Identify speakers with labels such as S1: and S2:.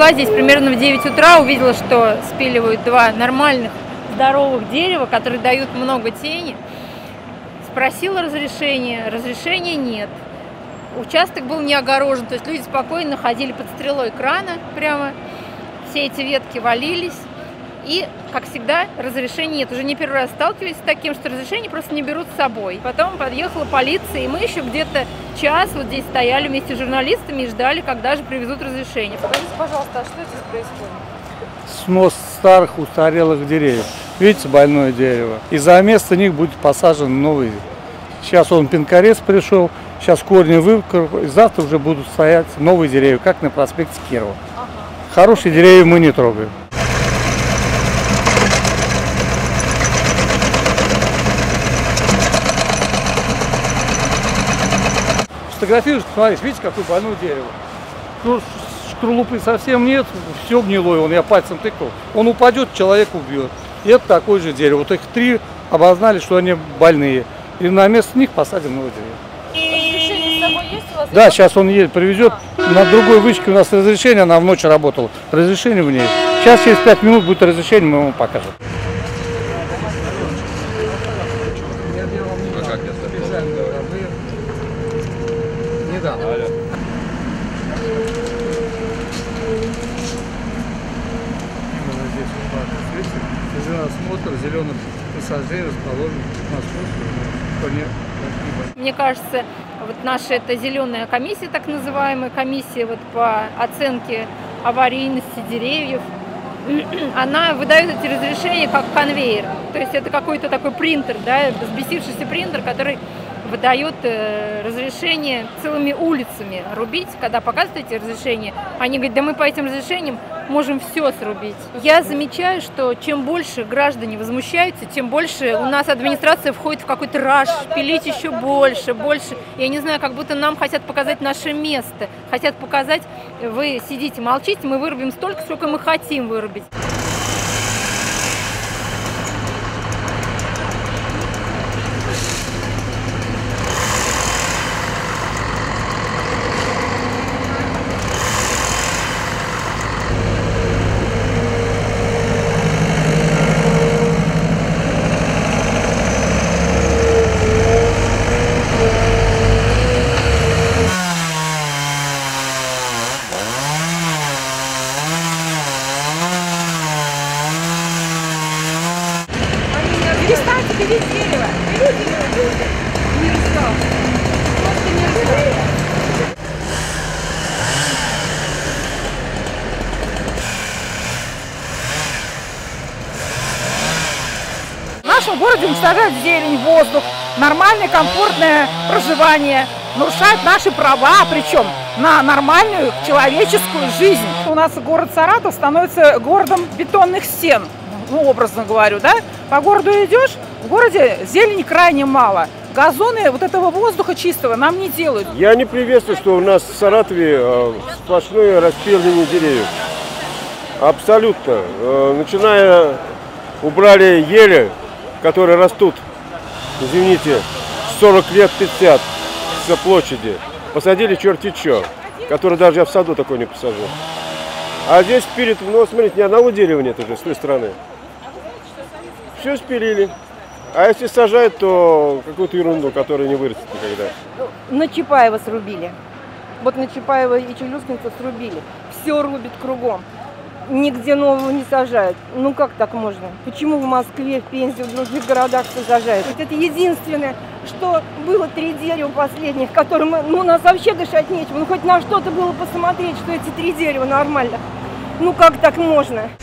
S1: пришла здесь примерно в 9 утра, увидела, что спиливают два нормальных, здоровых дерева, которые дают много тени. Спросила разрешения, разрешения нет. Участок был не огорожен, то есть люди спокойно ходили под стрелой крана прямо, все эти ветки валились. И, как всегда, разрешения нет. Уже не первый раз сталкивались с таким, что разрешения просто не берут с собой. Потом подъехала полиция, и мы еще где-то час вот здесь стояли вместе с журналистами и ждали, когда же привезут разрешение.
S2: Скажите, пожалуйста, а что здесь происходит?
S3: Снос старых устарелых деревьев. Видите, больное дерево. И за место них будет посажен новый. Сейчас он пенкорез пришел, сейчас корни выкопаны, и завтра уже будут стоять новые деревья, как на проспекте Кирова.
S2: Ага.
S3: Хорошие деревья мы не трогаем. Фотографируешь, посмотрите, видите, какое больное дерево. Ну, шкарлупы совсем нет, все гнилое, я пальцем тыкал. Он упадет, человек убьет. И это такое же дерево. Вот их три обознали, что они больные. И на место них посадим новое дерево.
S2: Разрешение с собой есть у вас?
S3: Да, сейчас он едет, привезет. На другой вышке у нас разрешение, она в ночь работала. Разрешение в ней. Сейчас через 5 минут будет разрешение, мы вам покажем. Осмотр зеленых пассажиров, положим,
S1: Мне кажется, вот наша эта зеленая комиссия, так называемая комиссия вот по оценке аварийности деревьев, она выдает эти разрешения как конвейер. То есть это какой-то такой принтер, да, взбесившийся принтер, который выдает разрешение целыми улицами рубить. Когда показывают эти разрешения, они говорят, да мы по этим разрешениям можем все срубить. Я замечаю, что чем больше граждане возмущаются, тем больше у нас администрация входит в какой-то раж, пилить еще больше, больше. Я не знаю, как будто нам хотят показать наше место, хотят показать, вы сидите, молчите, мы вырубим столько, сколько мы хотим вырубить.
S2: Перестаньте пилить дерево! Не растал. Просто не растал.
S4: В нашем городе уничтожают зелень, воздух, нормальное, комфортное проживание, нарушают наши права, причем на нормальную человеческую жизнь. У нас город Саратов становится городом бетонных стен, ну, образно говорю, да? По городу идешь, в городе зелени крайне мало. Газоны вот этого воздуха чистого нам не делают.
S5: Я не приветствую, что у нас в Саратове сплошное распиливание деревьев. Абсолютно. Начиная, убрали ели, которые растут, извините, 40 лет 50 с площади. Посадили черти че, который даже я в саду такой не посажу. А здесь перед, ну, смотрите, ни одного дерева нет уже с той стороны. Все спилили. А если сажают, то какую-то ерунду, которая не вырастет никогда.
S6: На Чапаева срубили. Вот на Чапаева и Челюскинца срубили. Все рубит кругом. Нигде нового не сажают. Ну как так можно? Почему в Москве, в Пензе, в других городах все сажают? Вот это единственное, что было 3 дерева последних, которым, ну, нас вообще дышать нечего. Ну хоть на что-то было посмотреть, что эти 3 дерева нормально. Ну как так можно?